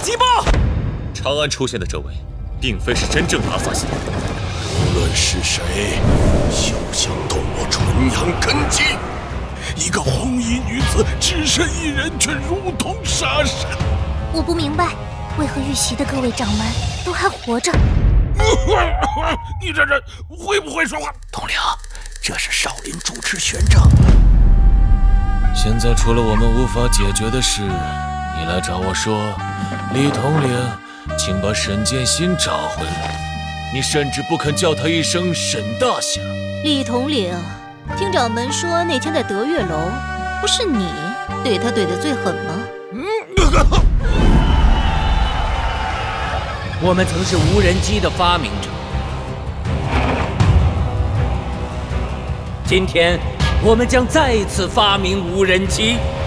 急报！ 长安出现的这位，并非是真正的阿萨辛。 无论是谁，休想动我纯阳根基！一个红衣女子，只身一人，却如同杀神。 我不明白，为何遇袭的各位掌门都还活着？ 你这人会不会说话？统领，这是少林主持玄奘。 现在除了我们无法解决的事，你来找我说，李统领，请把沈剑心找回来。你甚至不肯叫他一声沈大侠。 李统领，听掌门说那天在德月楼，不是你怼他怼得最狠吗？ 我们曾是无人机的发明者，今天我们将再一次发明无人机。